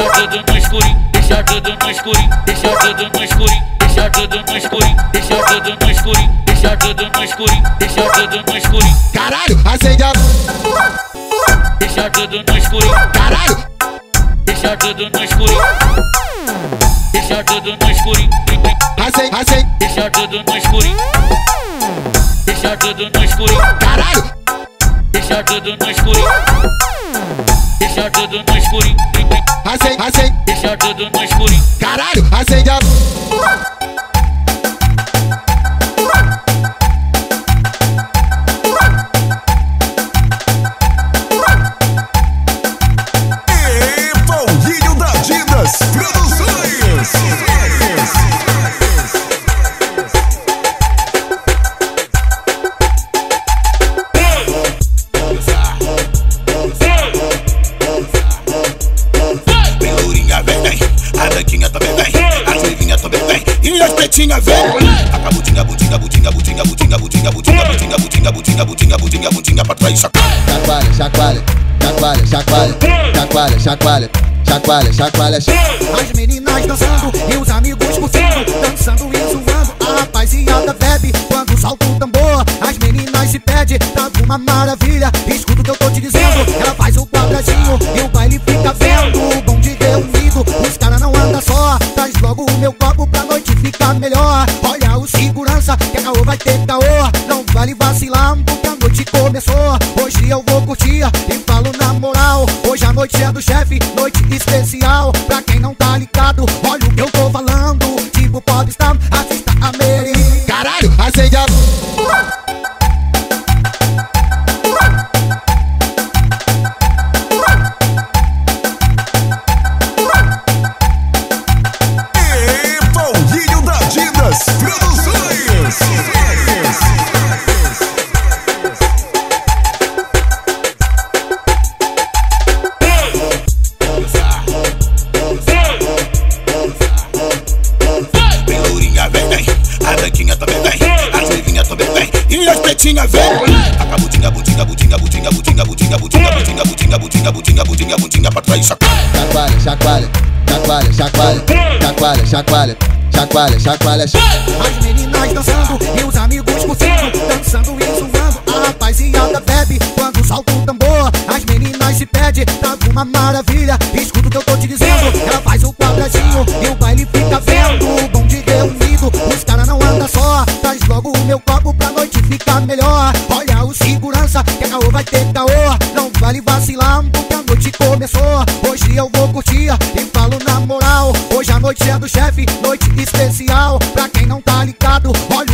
deixa tudo no escurinho, deixa tudo no escurinho, deixa tudo no escurinho, deixa tudo no escurinho, deixa tudo no escurinho, deixa tudo no escurinho, deixa tudo no escurinho. Caralho, acende a... Deixa tudo no escurinho. Caralho, deixa tudo no escurinho. Deixa tudo no escurinho. acende. Deixa tudo no escurinho. Deixa tudo no escurinho. Caralho, deixa tudo no escurinho. Deixa tudo no escurinho. acende. Deixa tudo no escurinho. Caralho, acende a... Paulinho da Adidas, Produçoes. Bem lourinha vem, a branquinha também vem, a ruivinha também vem, e as pretinhas vem. A budinha, budinha, budinha, budinha, budinha, budinha, budinha, budinha, budinha, budinha, budinha, budinha, budinha pra trás, Chacoalha, chacoalha, chacoalha, chacoalha, chacoalha, chacoalha, chacoalha, chacoalha. As meninas dançando e os amigos curtindo, dançando e zoando. A rapaziada bebe quando salta o tambor. As meninas se pedem, tá uma maravilha. Escuta o que eu tô te dizendo. Ela faz o quadradinho e o baile fica vendo. O bom de reunido, os caras não andam só. Traz logo o meu copo pra noite ficar melhor. Olha o segurança, que a caô vai ter caô. Não vale vacilar, porque a noite começou. Hoje eu vou curtir e falo na moral. Hoje a noite é do chefe, noite especial. Pra quem não tá ligado, olha o que eu tô falando. Tipo popstar, artista americano. Caralho, acende a... Paulinho da Adidas, Produçoes. bem lourinha vem, a branquinha também vem, a ruivinha também vem, e as pretinhas vem. A budinha, budinha, budinha, budinha, budinha, budinha, budinha, budinha, budinha, budinha, budinha, budinha, budinha pra trás, Chacoalha, chacoalha, chacoalha, chacoalha, chacoalha, chacoalha, chacoalha, chacoalha. As meninas dançando e os amigos curtindo, dançando e zoando. A rapaziada bebe quando salta o tambor. As meninas se pedem, tá uma maravilha. Escuta o que eu tô te dizendo. Ela faz o quadradinho e o baile fica vendo. O bom de reunido, os caras não andam só. Traz logo o meu copo pra noite ficar melhor. Olha o segurança, que a caô vai ter caô. Não vale vacilar, porque a noite começou. Hoje eu vou curtir e falo na moral. Hoje a noite é do chefe, noite especial. Pra quem não tá ligado, olha